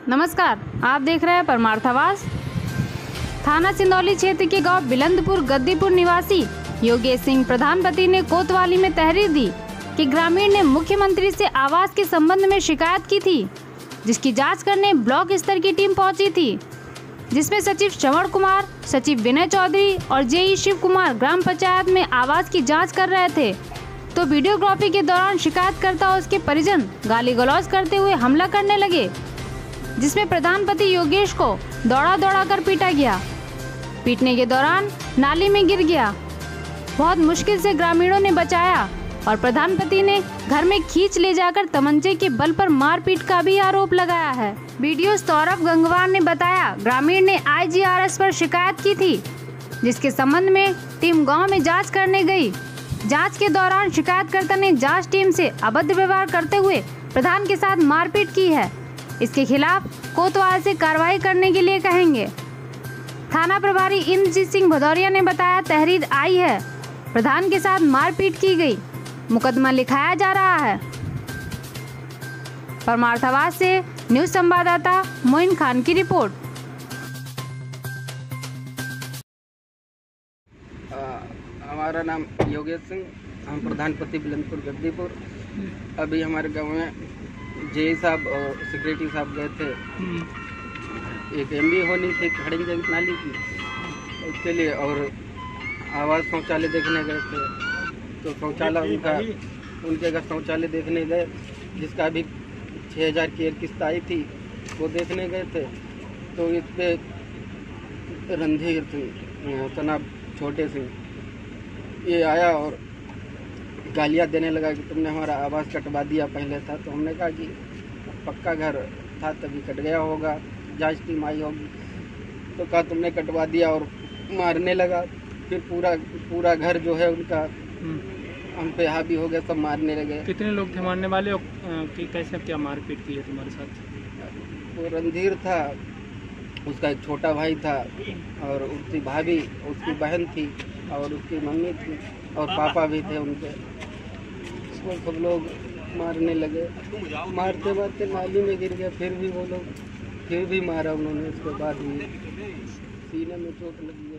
नमस्कार, आप देख रहे हैं परमार्थावास। थाना सिंदौली क्षेत्र के गांव बिलंदपुर गद्दीपुर निवासी योगेश सिंह प्रधानपति ने कोतवाली में तहरीर दी कि ग्रामीण ने मुख्यमंत्री से आवास के संबंध में शिकायत की थी, जिसकी जांच करने ब्लॉक स्तर की टीम पहुंची थी, जिसमें सचिव श्रवण कुमार, सचिव विनय चौधरी और जेई शिव कुमार ग्राम पंचायत में आवास की जाँच कर रहे थे। तो वीडियोग्राफी के दौरान शिकायतकर्ता और उसके परिजन गाली गलौज करते हुए हमला करने लगे, जिसमें प्रधानपति योगेश को दौड़ा कर पीटा गया। पीटने के दौरान नाली में गिर गया। बहुत मुश्किल से ग्रामीणों ने बचाया और प्रधानपति ने घर में खींच ले जाकर तमंचे के बल पर मारपीट का भी आरोप लगाया है। वीडियो सौरभ गंगवार ने बताया, ग्रामीण ने IGRS पर शिकायत की थी, जिसके संबंध में टीम गांव में जांच करने गई। जांच के दौरान शिकायतकर्ता ने जांच टीम से अभद्र व्यवहार करते हुए प्रधान के साथ मारपीट की है। इसके खिलाफ कोतवाल से कार्रवाई करने के लिए कहेंगे। थाना प्रभारी इंद्रजीत सिंह भदौरिया ने बताया, तहरीर आई है, प्रधान के साथ मारपीट की गई, मुकदमा लिखाया जा रहा है। परमार्थावास से न्यूज संवाददाता मोइन खान की रिपोर्ट। हमारा नाम योगेश सिंह, हम प्रधानपति बिलंदपुर गद्दीपुर। अभी हमारे गांव में जेई साहब और सेक्रेटरी साहब गए थे, एक MB होनी थी खड़िंग नाली की, उसके लिए, और आवास शौचालय देखने गए थे। तो शौचालय उनके घर शौचालय देखने गए, जिसका अभी 6000 की एक किस्त आई थी, वो देखने गए थे। तो इस पे रणधीर सिंह तनाब छोटे सिंह ये आया और गालियाँ देने लगा कि तुमने हमारा आवास कटवा दिया पहले था। तो हमने कहा कि पक्का घर था तभी कट गया होगा, जांच टीम आई होगी। तो कहा तुमने कटवा दिया और मारने लगा। फिर पूरा घर जो है उनका हम पे हावी हो गया, सब मारने लगे। कितने लोग थे मारने वाले और कैसे क्या मारपीट की है तुम्हारे साथ? वो रणधीर था, उसका एक छोटा भाई था और उसकी भाभी, उसकी बहन थी और उसकी मम्मी थी और पापा भी थे उनके। वो सब लोग मारने लगे, मारते नाली में गिर गया। फिर भी वो लोग फिर भी मारा उन्होंने। उसके बाद भी सीने में चोट लगी है।